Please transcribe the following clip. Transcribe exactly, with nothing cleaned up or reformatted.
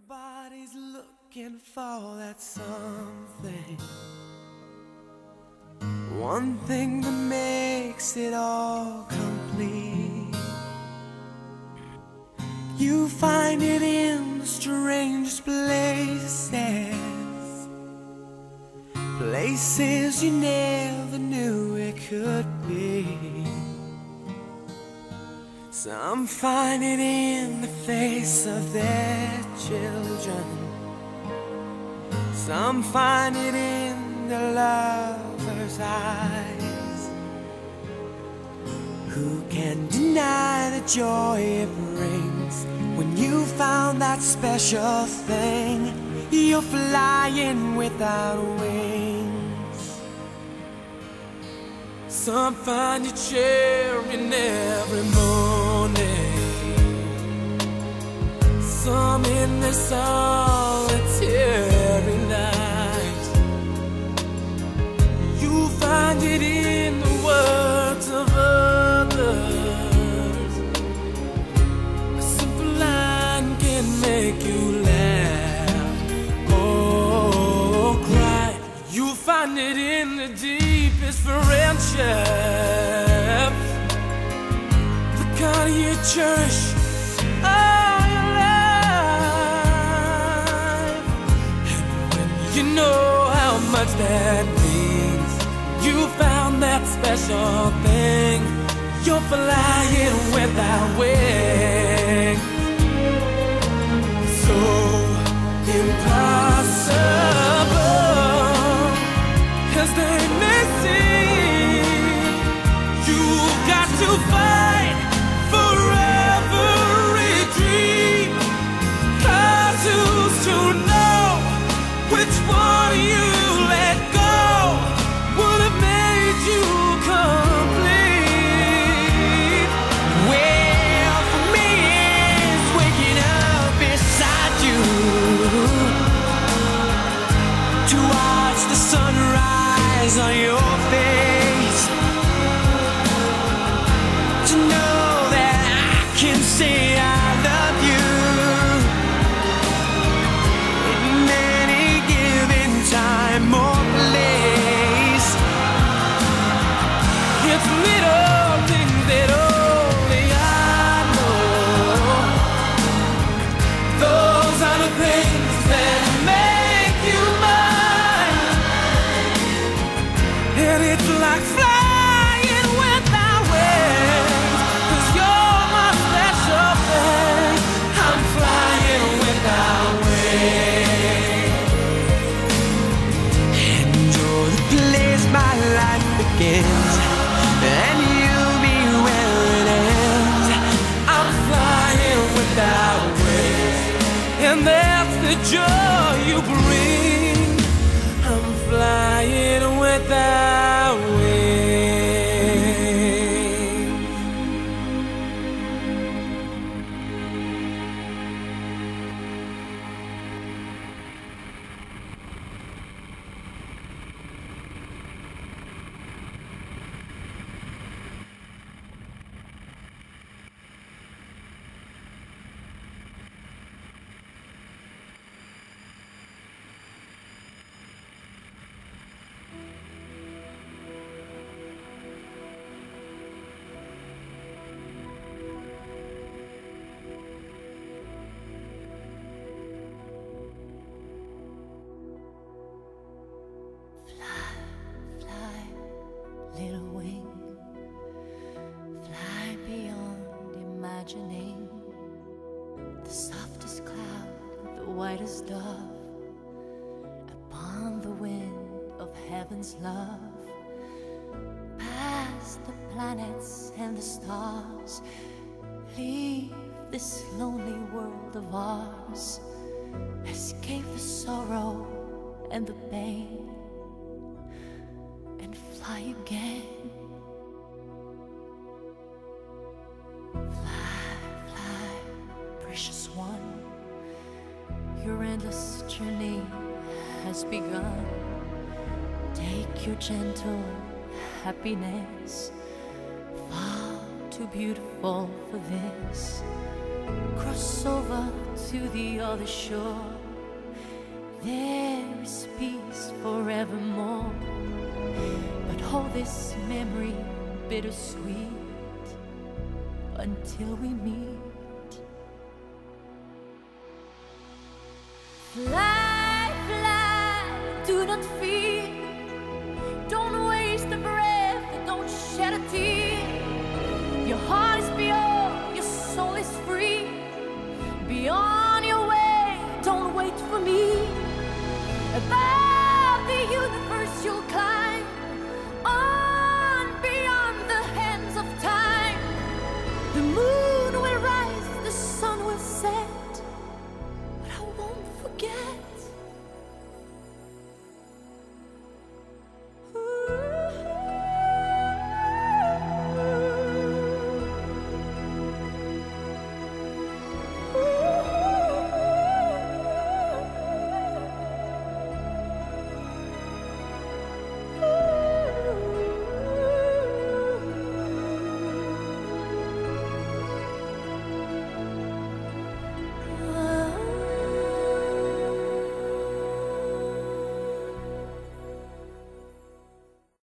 Everybody's looking for that something, one thing that makes it all complete. You find it in the strangest places, places you never knew it could be. Some find it in the face of their children, some find it in their lover's eyes. Who can deny the joy it brings when you found that special thing? You're flying without wings. Some find you cheering every morning, some in their solitary night. You find it in the words of others. A simple line can make you laugh or cry. You find it in the deepest friendship, the kind you cherish all your life. And when you know how much that means, you found that special thing. You're flying without wings. So impossible as they may seem, you've got to fight for every dream. 'Cause who's to know which one you let go would have made you complete? Well, for me it's waking up beside you to watch the sunrise on your face, to know that I can say I love you in any given time or place. It's little things that only I know. Those are the things that make you mine. And it's like flying without wings, 'cause you're my special thing. I'm flying without wings. And you're the place my life begins, and you'll be where it ends. I'm flying without wings, and that's the joy you bring. I'm flying without wings. Little wing, fly beyond imagining. The softest cloud, the whitest dove, upon the wind of heaven's love. Past the planets and the stars, leave this lonely world of ours. Escape the sorrow and the pain, and fly again. Fly, fly, precious one, your endless journey has begun. Take your gentle happiness, far too beautiful for this. cross over to the other shore. There is peace forevermore. But hold this memory bittersweet until we meet. Fly, fly, do not fear. Don't waste a breath, don't shed a tear. Your heart is pure, your soul is free. Be on your way, don't wait for me. Above the universe you'll climb.